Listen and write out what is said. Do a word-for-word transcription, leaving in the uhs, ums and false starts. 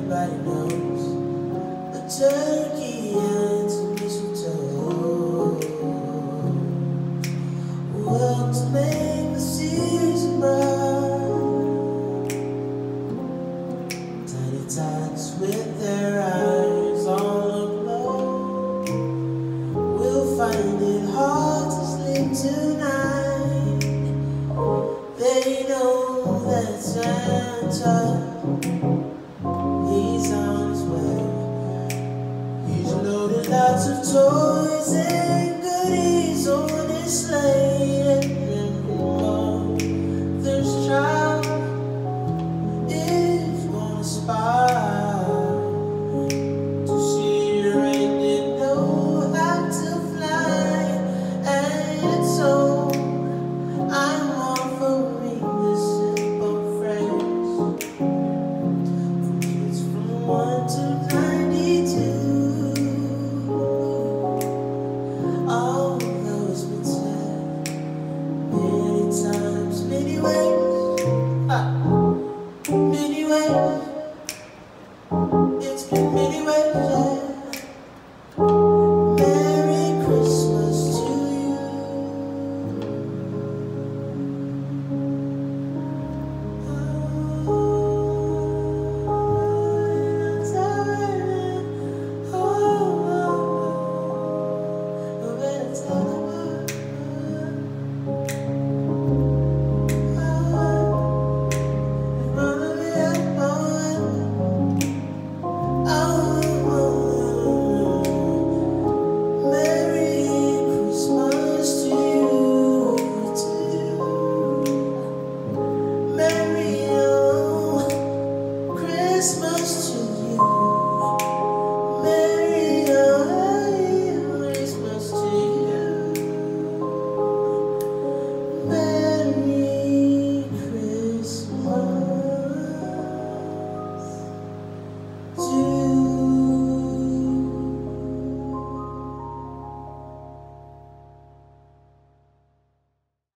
everybody knows a turkey and some mistletoe work to make the season bright. Tiny tots with their eyes on aglow will find it hard to sleep tonight. They know that Santa, he's on his way. He's loaded lots of toys